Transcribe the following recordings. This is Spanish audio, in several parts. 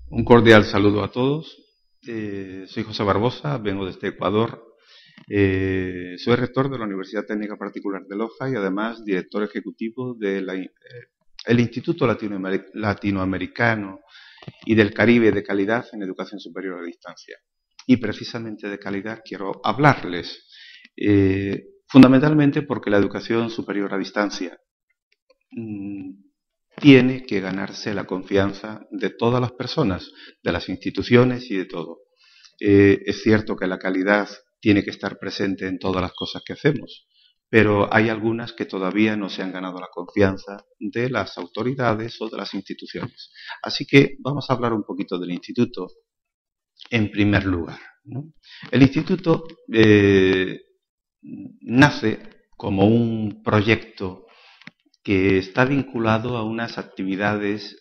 Un cordial saludo a todos. Soy José Barbosa, vengo desde Ecuador. Soy rector de la Universidad Técnica Particular de Loja y además director ejecutivo del Instituto Latinoamericano y del Caribe de Calidad en Educación Superior a Distancia. Y precisamente de calidad quiero hablarles, fundamentalmente porque la educación superior a distancia tiene que ganarse la confianza de todas las personas, de las instituciones y de todo. Es cierto que la calidad tiene que estar presente en todas las cosas que hacemos, pero hay algunas que todavía no se han ganado la confianza de las autoridades o de las instituciones. Así que vamos a hablar un poquito del instituto en primer lugar, ¿no? El instituto nace como un proyecto que está vinculado a unas actividades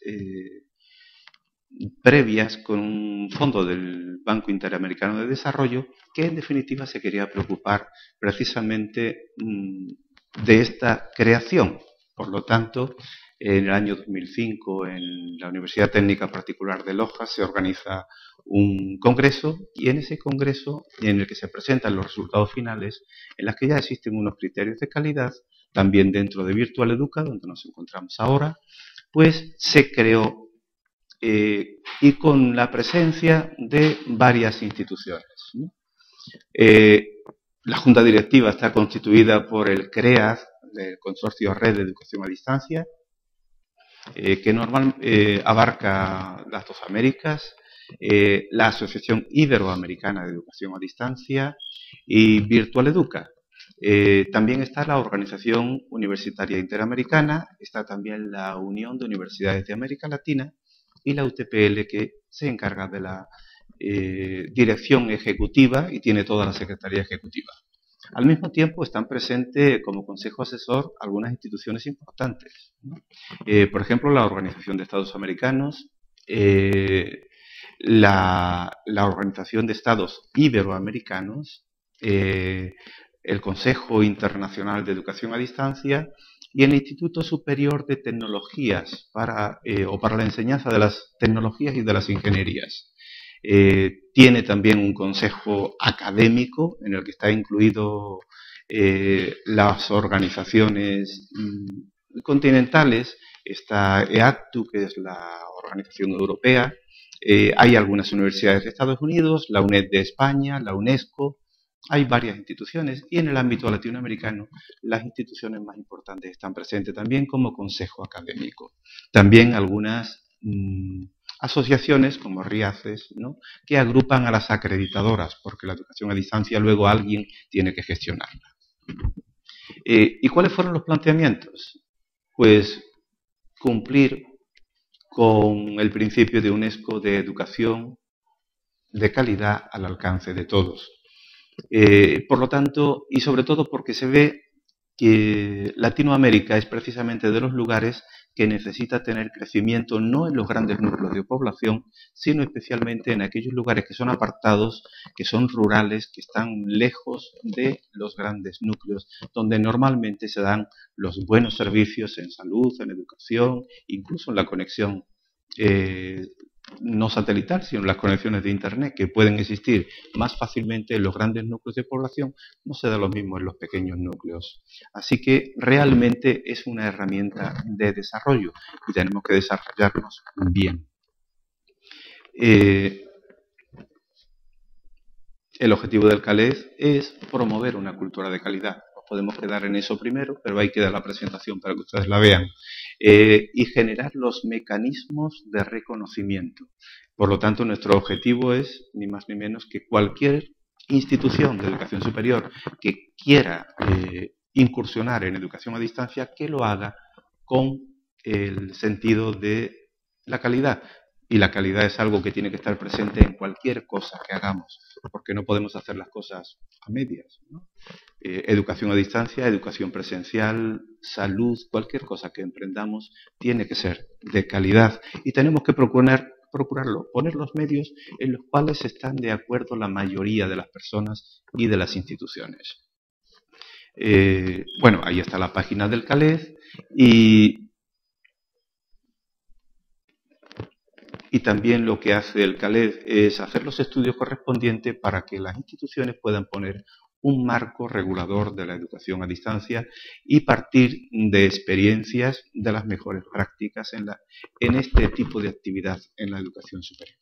previas con un fondo del Banco Interamericano de Desarrollo que en definitiva se quería preocupar precisamente de esta creación. Por lo tanto, en el año 2005 en la Universidad Técnica Particular de Loja se organiza un congreso y en ese congreso en el que se presentan los resultados finales en las que ya existen unos criterios de calidad, también dentro de Virtual Educa, donde nos encontramos ahora, pues se creó y con la presencia de varias instituciones, ¿no? La Junta Directiva está constituida por el CREAD, el Consorcio Red de Educación a Distancia, que abarca las dos Américas, la Asociación Iberoamericana de Educación a Distancia y Virtual Educa. También está la Organización Universitaria Interamericana, está también la Unión de Universidades de América Latina y la UTPL, que se encarga de la dirección ejecutiva y tiene toda la secretaría ejecutiva. Al mismo tiempo están presentes como consejo asesor algunas instituciones importantes, ¿no? Por ejemplo, la Organización de Estados Americanos, la Organización de Estados Iberoamericanos, el Consejo Internacional de Educación a Distancia y el Instituto Superior de Tecnologías para la enseñanza de las tecnologías y de las ingenierías. Tiene también un consejo académico en el que está incluido las organizaciones continentales. Está EACTU, que es la organización europea. Hay algunas universidades de Estados Unidos, la UNED de España, la UNESCO. Hay varias instituciones y en el ámbito latinoamericano las instituciones más importantes están presentes también como consejo académico. También algunas asociaciones como RIACES, ¿no?, que agrupan a las acreditadoras, porque la educación a distancia luego alguien tiene que gestionarla. ¿Y cuáles fueron los planteamientos? Pues cumplir con el principio de UNESCO de educación de calidad al alcance de todos. Por lo tanto, y sobre todo porque se ve que Latinoamérica es precisamente de los lugares que necesita tener crecimiento no en los grandes núcleos de población, sino especialmente en aquellos lugares que son apartados, que son rurales, que están lejos de los grandes núcleos, donde normalmente se dan los buenos servicios en salud, en educación, incluso en la conexión no satelital, sino las conexiones de Internet, que pueden existir más fácilmente en los grandes núcleos de población, no se da lo mismo en los pequeños núcleos. Así que realmente es una herramienta de desarrollo y tenemos que desarrollarnos bien. El objetivo del CALED es promover una cultura de calidad. Nos podemos quedar en eso primero, pero ahí queda la presentación para que ustedes la vean. Y generar los mecanismos de reconocimiento. Por lo tanto, nuestro objetivo es, ni más ni menos, que cualquier institución de educación superior que quiera incursionar en educación a distancia, que lo haga con el sentido de la calidad. Y la calidad es algo que tiene que estar presente en cualquier cosa que hagamos, porque no podemos hacer las cosas a medias, ¿no? Educación a distancia, educación presencial, salud, cualquier cosa que emprendamos tiene que ser de calidad y tenemos que procurarlo, poner los medios en los cuales están de acuerdo la mayoría de las personas y de las instituciones. Bueno, ahí está la página del CALED y Y también lo que hace el CALED es hacer los estudios correspondientes para que las instituciones puedan poner un marco regulador de la educación a distancia y partir de experiencias de las mejores prácticas en este tipo de actividad en la educación superior.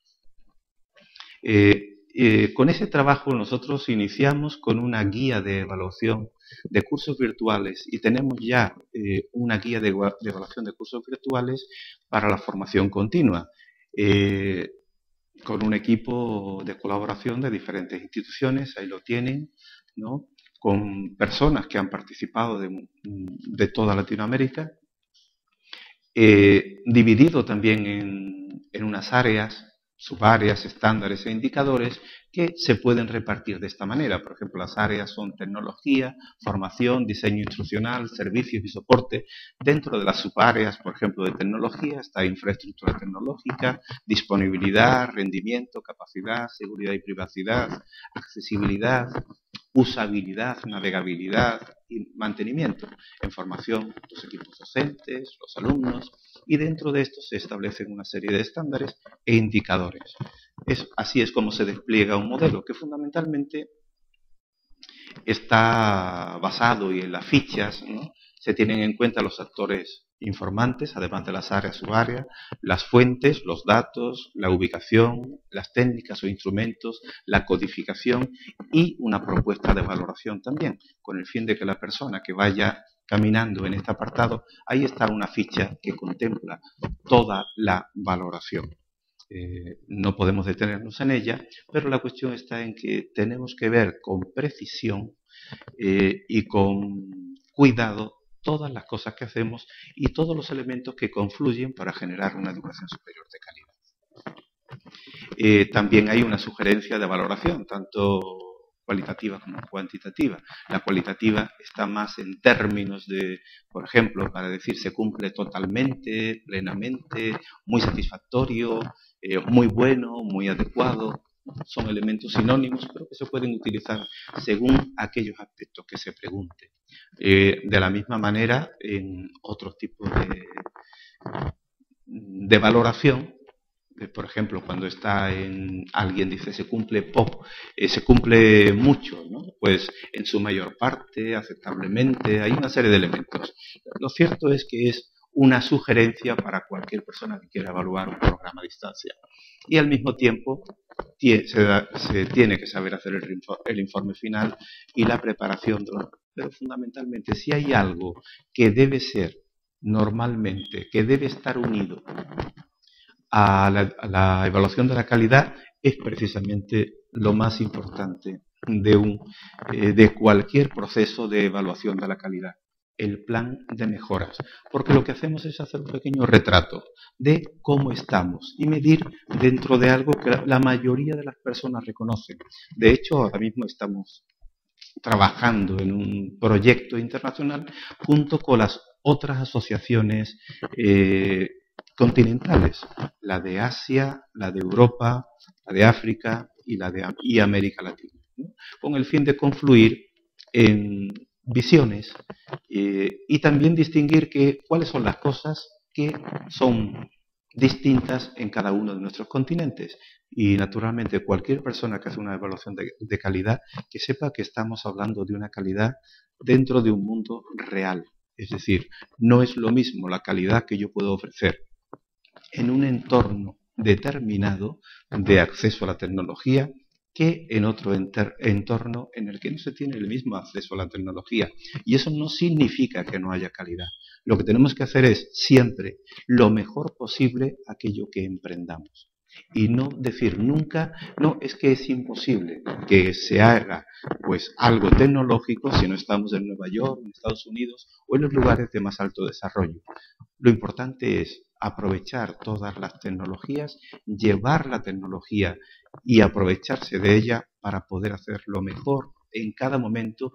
Con ese trabajo nosotros iniciamos con una guía de evaluación de cursos virtuales y tenemos ya una guía de evaluación de cursos virtuales para la formación continua, con un equipo de colaboración de diferentes instituciones, ahí lo tienen, ¿no? Con personas que han participado de toda Latinoamérica, dividido también en unas áreas, subáreas, estándares e indicadores que se pueden repartir de esta manera. Por ejemplo, las áreas son tecnología, formación, diseño instruccional, servicios y soporte. Dentro de las subáreas, por ejemplo, de tecnología está infraestructura tecnológica, disponibilidad, rendimiento, capacidad, seguridad y privacidad, accesibilidad, usabilidad, navegabilidad y mantenimiento. En formación, los equipos docentes, los alumnos, y dentro de esto se establecen una serie de estándares e indicadores. Así es como se despliega un modelo que fundamentalmente está basado y en las fichas, ¿no? Se tienen en cuenta los actores informantes, además de las áreas subáreas, las fuentes, los datos, la ubicación, las técnicas o instrumentos, la codificación y una propuesta de valoración también, con el fin de que la persona que vaya caminando en este apartado, ahí está una ficha que contempla toda la valoración. No podemos detenernos en ella, pero la cuestión está en que tenemos que ver con precisión y con cuidado todas las cosas que hacemos y todos los elementos que confluyen para generar una educación superior de calidad. También hay una sugerencia de valoración, tanto cualitativa como cuantitativa. La cualitativa está más en términos de, por ejemplo, para decir se cumple totalmente, plenamente, muy satisfactorio, muy bueno, muy adecuado. Son elementos sinónimos, pero que se pueden utilizar según aquellos aspectos que se pregunten. De la misma manera, en otros tipos de valoración, por ejemplo, cuando alguien dice se cumple poco, se cumple mucho, ¿no? Pues en su mayor parte, aceptablemente, hay una serie de elementos. Lo cierto es que es una sugerencia para cualquier persona que quiera evaluar un programa a distancia. Y al mismo tiempo se tiene que saber hacer el informe final y la preparación. Pero fundamentalmente, si hay algo que debe ser normalmente, que debe estar unido a la evaluación de la calidad, es precisamente lo más importante de cualquier proceso de evaluación de la calidad, el plan de mejoras, porque lo que hacemos es hacer un pequeño retrato de cómo estamos y medir dentro de algo que la mayoría de las personas reconocen. De hecho, ahora mismo estamos trabajando en un proyecto internacional junto con las otras asociaciones continentales, la de Asia, la de Europa, la de África y América Latina, ¿no? Con el fin de confluir en visiones y también distinguir cuáles son las cosas que son distintas en cada uno de nuestros continentes. Y naturalmente cualquier persona que hace una evaluación de calidad, que sepa que estamos hablando de una calidad dentro de un mundo real. Es decir, no es lo mismo la calidad que yo puedo ofrecer en un entorno determinado de acceso a la tecnología que en otro entorno en el que no se tiene el mismo acceso a la tecnología. Y eso no significa que no haya calidad. Lo que tenemos que hacer es siempre lo mejor posible aquello que emprendamos. Y no decir nunca, no, es que es imposible que se haga pues algo tecnológico si no estamos en Nueva York, en Estados Unidos o en los lugares de más alto desarrollo. Lo importante es aprovechar todas las tecnologías, llevar la tecnología y aprovecharse de ella para poder hacer lo mejor en cada momento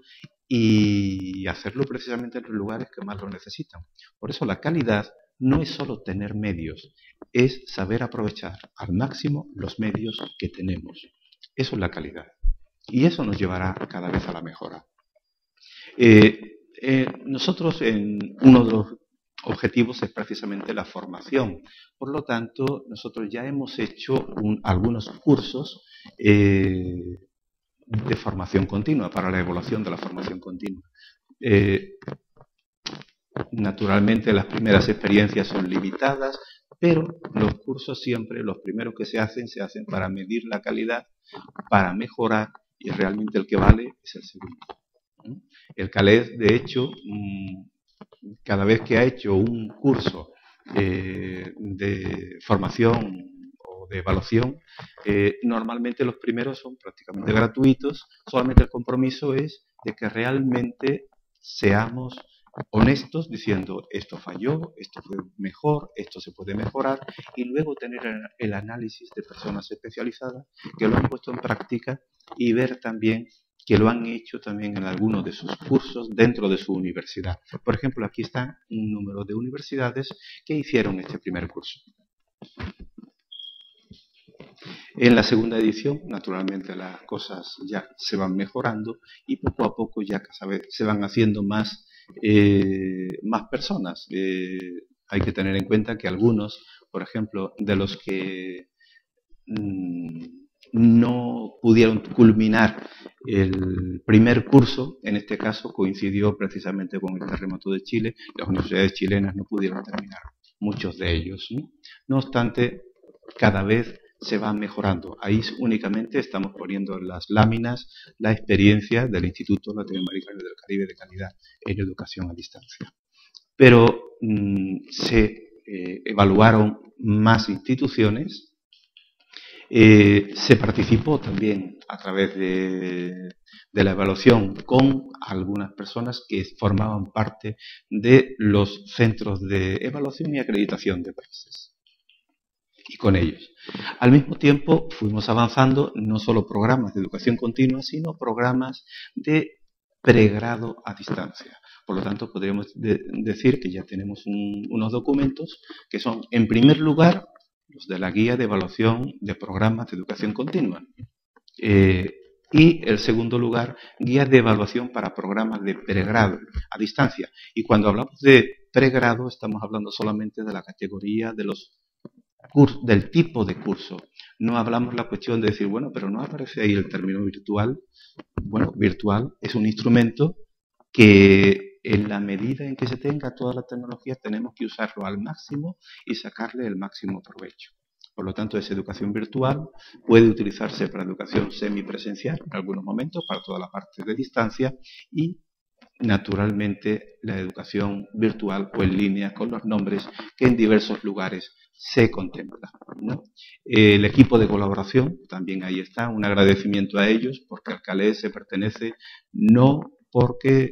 y hacerlo precisamente en los lugares que más lo necesitan. Por eso la calidad no es solo tener medios, es saber aprovechar al máximo los medios que tenemos. Eso es la calidad. Y eso nos llevará cada vez a la mejora. Nosotros en uno de los objetivos es precisamente la formación. Por lo tanto, nosotros ya hemos hecho algunos cursos de formación continua, para la evaluación de la formación continua. Naturalmente, las primeras experiencias son limitadas, pero los cursos siempre, los primeros que se hacen para medir la calidad, para mejorar, y realmente el que vale es el segundo. El CALED, de hecho, cada vez que ha hecho un curso de formación o de evaluación, normalmente los primeros son prácticamente gratuitos, solamente el compromiso es de que realmente seamos honestos diciendo esto falló, esto fue mejor, esto se puede mejorar, y luego tener el análisis de personas especializadas que lo han puesto en práctica y ver también que lo han hecho también en algunos de sus cursos dentro de su universidad. Por ejemplo, aquí está un número de universidades que hicieron este primer curso. En la segunda edición, naturalmente, las cosas ya se van mejorando y poco a poco ya se van haciendo más personas. Hay que tener en cuenta que algunos, por ejemplo, de los que no pudieron culminar el primer curso, en este caso coincidió precisamente con el terremoto de Chile, las universidades chilenas no pudieron terminar, muchos de ellos, ¿no? No obstante, cada vez se va mejorando. Ahí únicamente estamos poniendo en las láminas la experiencia del Instituto Latinoamericano del Caribe de Calidad en Educación a Distancia. Pero se evaluaron más instituciones. Se participó también a través de la evaluación con algunas personas que formaban parte de los centros de evaluación y acreditación de países. Y con ellos. Al mismo tiempo fuimos avanzando no solo programas de educación continua, sino programas de pregrado a distancia. Por lo tanto, podríamos decir que ya tenemos unos documentos que son, en primer lugar, los de la guía de evaluación de programas de educación continua. Y, en segundo lugar, guías de evaluación para programas de pregrado a distancia. Y cuando hablamos de pregrado, estamos hablando solamente de la categoría de del tipo de curso. No hablamos la cuestión de decir, bueno, pero no aparece ahí el término virtual. Bueno, virtual es un instrumento que en la medida en que se tenga toda la tecnología tenemos que usarlo al máximo y sacarle el máximo provecho. Por lo tanto, esa educación virtual puede utilizarse para educación semipresencial en algunos momentos, para toda la parte de distancia, y naturalmente la educación virtual o en línea con los nombres que en diversos lugares se contempla, ¿no? El equipo de colaboración, también ahí está, un agradecimiento a ellos, porque al CALED se pertenece no porque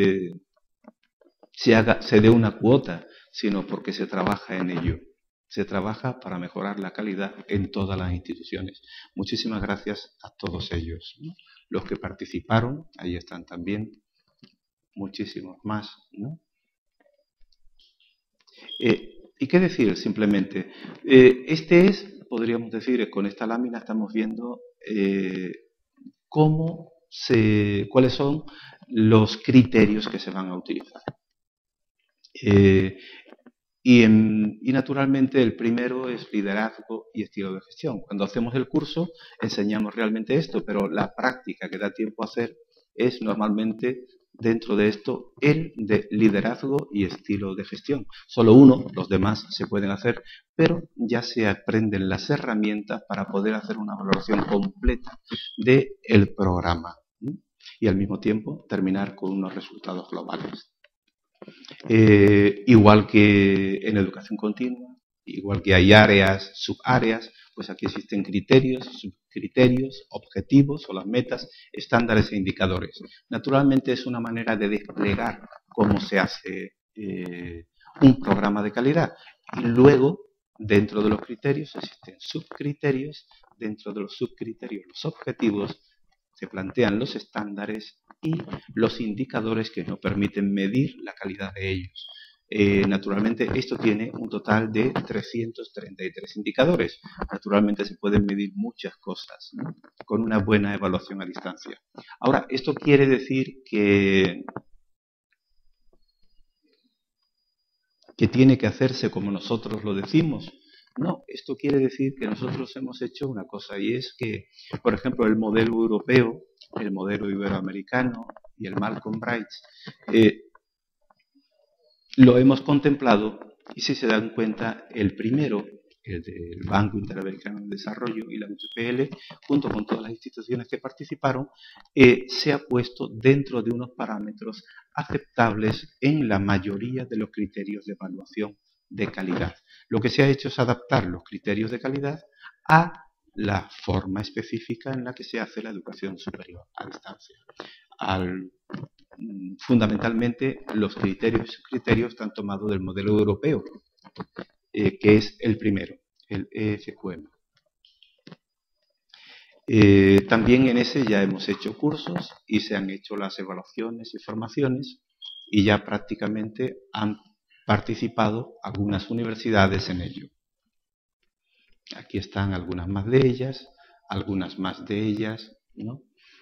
se dé una cuota, sino porque se trabaja en ello. Se trabaja para mejorar la calidad en todas las instituciones. Muchísimas gracias a todos ellos, ¿no? Los que participaron, ahí están también, muchísimos más, ¿no? ¿Y qué decir simplemente? Podríamos decir, con esta lámina estamos viendo cuáles son los criterios que se van a utilizar. Y naturalmente el primero es liderazgo y estilo de gestión. Cuando hacemos el curso enseñamos realmente esto, pero la práctica que da tiempo a hacer es normalmente dentro de esto el de liderazgo y estilo de gestión. Solo uno, los demás se pueden hacer, pero ya se aprenden las herramientas para poder hacer una valoración completa del programa, ¿sí? Y al mismo tiempo terminar con unos resultados globales. Igual que en educación continua, igual que hay áreas, subáreas, pues aquí existen criterios, subcriterios, objetivos o las metas, estándares e indicadores. Naturalmente es una manera de desplegar cómo se hace un programa de calidad. Y luego, dentro de los criterios, existen subcriterios, dentro de los subcriterios, los objetivos, se plantean los estándares y los indicadores que nos permiten medir la calidad de ellos. Naturalmente, esto tiene un total de 333 indicadores. Naturalmente, se pueden medir muchas cosas, ¿no? Con una buena evaluación a distancia. Ahora, esto quiere decir que que tiene que hacerse como nosotros lo decimos. No, esto quiere decir que nosotros hemos hecho una cosa, y es que, por ejemplo, el modelo europeo, el modelo iberoamericano y el Malcolm Bright, lo hemos contemplado, y si se dan cuenta, el primero, el del Banco Interamericano de Desarrollo y la UPL, junto con todas las instituciones que participaron, se ha puesto dentro de unos parámetros aceptables en la mayoría de los criterios de evaluación de calidad. Lo que se ha hecho es adaptar los criterios de calidad a la forma específica en la que se hace la educación superior a distancia. Fundamentalmente, los criterios y subcriterios están tomados del modelo europeo, que es el primero, el EFQM. También en ese ya hemos hecho cursos y se han hecho las evaluaciones y formaciones, y ya prácticamente han participado algunas universidades en ello. Aquí están algunas más de ellas, algunas más de ellas, ¿no?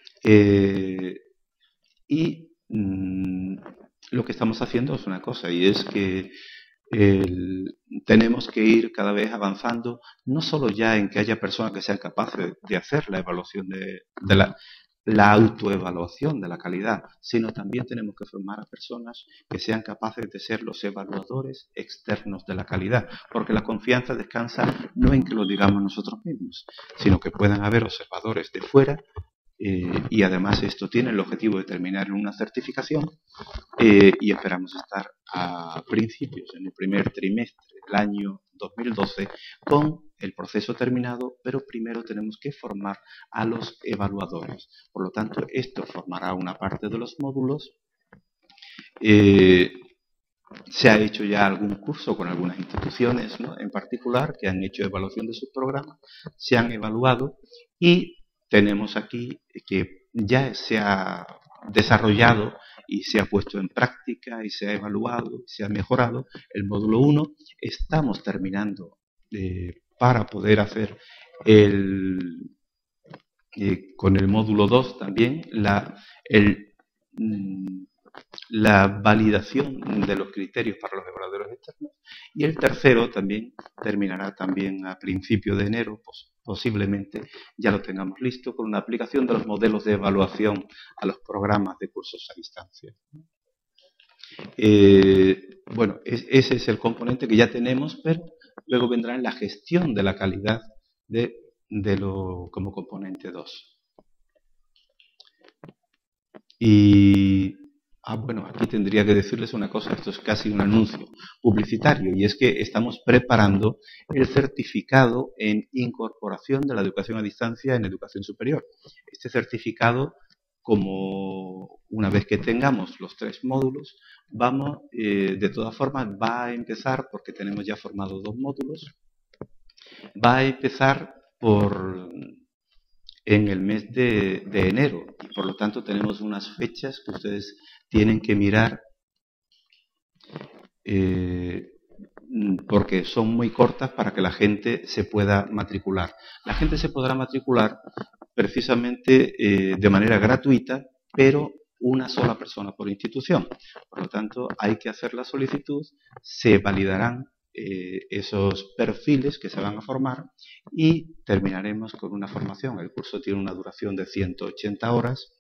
Lo que estamos haciendo es una cosa, y es que tenemos que ir cada vez avanzando, no solo ya en que haya personas que sean capaces de hacer la evaluación de la autoevaluación de la calidad, sino también tenemos que formar a personas que sean capaces de ser los evaluadores externos de la calidad, porque la confianza descansa no en que lo digamos nosotros mismos, sino que puedan haber observadores de fuera. Y además esto tiene el objetivo de terminar en una certificación, y esperamos estar a principios, en el primer trimestre del año 2012, con el proceso terminado, pero primero tenemos que formar a los evaluadores. Por lo tanto, esto formará una parte de los módulos. Se ha hecho ya algún curso con algunas instituciones, ¿no?, en particular, que han hecho evaluación de sus programas, se han evaluado, y tenemos aquí que ya se ha desarrollado y se ha puesto en práctica y se ha evaluado, se ha mejorado el módulo 1. Estamos terminando para poder hacer con el módulo 2 también la validación de los criterios para los evaluadores externos, y el tercero también terminará también a principios de enero, posiblemente ya lo tengamos listo, con una aplicación de los modelos de evaluación a los programas de cursos a distancia. Bueno, ese es el componente que ya tenemos, pero luego vendrá en la gestión de la calidad como componente 2. Y bueno, aquí tendría que decirles una cosa, esto es casi un anuncio publicitario, y es que estamos preparando el certificado en incorporación de la educación a distancia en educación superior. Este certificado, como una vez que tengamos los 3 módulos, de todas formas, va a empezar, porque tenemos ya formados 2 módulos, va a empezar en el mes de enero, y por lo tanto tenemos unas fechas que ustedes tienen que mirar, porque son muy cortas para que la gente se pueda matricular. La gente se podrá matricular precisamente de manera gratuita, pero una sola persona por institución. Por lo tanto, hay que hacer la solicitud, se validarán esos perfiles que se van a formar, y terminaremos con una formación. El curso tiene una duración de 180 horas,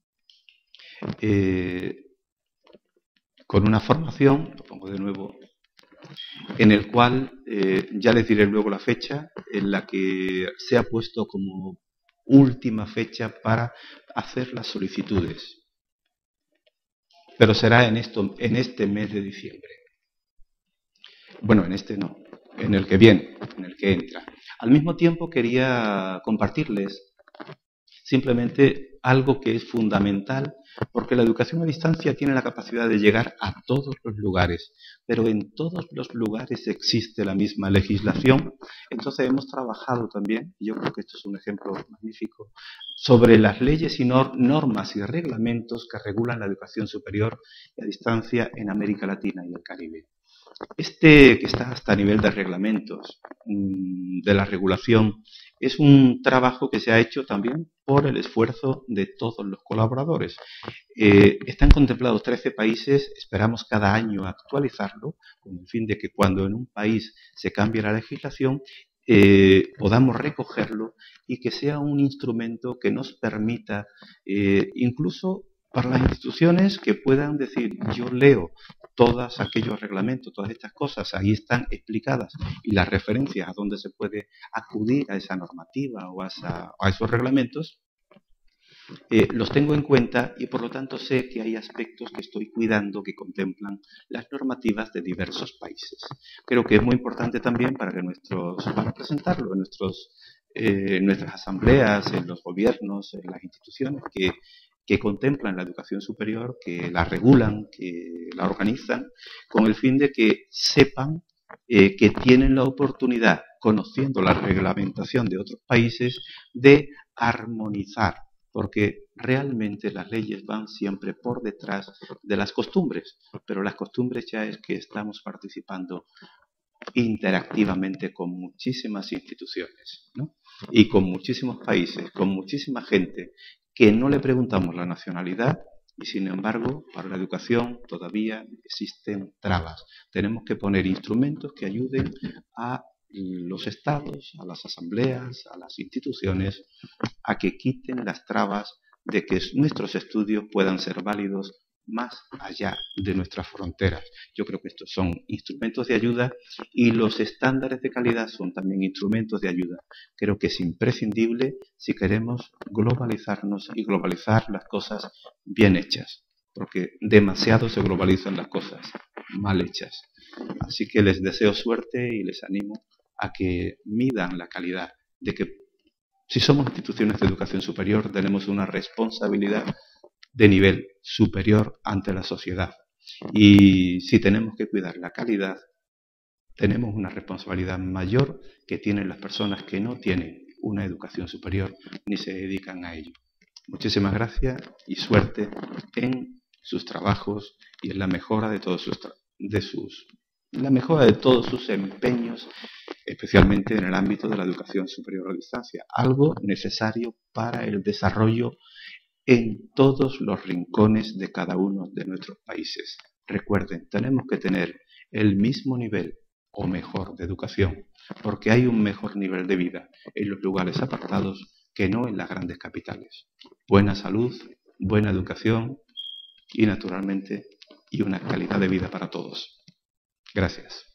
con una formación, lo pongo de nuevo, en el cual ya les diré luego la fecha en la que se ha puesto como última fecha para hacer las solicitudes, pero será en este mes de diciembre. Bueno, en este no, en el que viene, en el que entra. Al mismo tiempo quería compartirles simplemente algo que es fundamental, porque la educación a distancia tiene la capacidad de llegar a todos los lugares, pero en todos los lugares existe la misma legislación. Entonces hemos trabajado también, y yo creo que esto es un ejemplo magnífico, sobre las leyes y normas y reglamentos que regulan la educación superior a distancia en América Latina y el Caribe. Que está hasta a nivel de reglamentos, de la regulación es un trabajo que se ha hecho también por el esfuerzo de todos los colaboradores. Están contemplados 13 países, esperamos cada año actualizarlo, con el fin de que cuando en un país se cambie la legislación, podamos recogerlo y que sea un instrumento que nos permita, incluso para las instituciones que puedan decir, yo leo todos aquellos reglamentos, todas estas cosas, ahí están explicadas, y las referencias a donde se puede acudir a esa normativa o a esos reglamentos, los tengo en cuenta y por lo tanto sé que hay aspectos que estoy cuidando que contemplan las normativas de diversos países. Creo que es muy importante también para presentarlo en nuestras asambleas, en los gobiernos, en las instituciones que contemplan la educación superior, que la regulan, que la organizan, con el fin de que sepan que tienen la oportunidad, conociendo la reglamentación de otros países, de armonizar, porque realmente las leyes van siempre por detrás de las costumbres, pero las costumbres ya es que estamos participando interactivamente con muchísimas instituciones, ¿no? Y con muchísimos países, con muchísima gente que no le preguntamos la nacionalidad y sin embargo para la educación todavía existen trabas. Tenemos que poner instrumentos que ayuden a los estados, a las asambleas, a las instituciones, a que quiten las trabas de que nuestros estudios puedan ser válidos más allá de nuestras fronteras. Yo creo que estos son instrumentos de ayuda y los estándares de calidad son también instrumentos de ayuda. Creo que es imprescindible si queremos globalizarnos y globalizar las cosas bien hechas, porque demasiado se globalizan las cosas mal hechas. Así que les deseo suerte y les animo a que midan la calidad, de que si somos instituciones de educación superior tenemos una responsabilidad de nivel superior ante la sociedad. Y si tenemos que cuidar la calidad, tenemos una responsabilidad mayor que tienen las personas que no tienen una educación superior ni se dedican a ello. Muchísimas gracias y suerte en sus trabajos y en la mejora de todos sus empeños, especialmente en el ámbito de la educación superior a distancia, algo necesario para el desarrollo en todos los rincones de cada uno de nuestros países. Recuerden, tenemos que tener el mismo nivel o mejor de educación, porque hay un mejor nivel de vida en los lugares apartados que no en las grandes capitales. Buena salud, buena educación y naturalmente y una calidad de vida para todos. Gracias.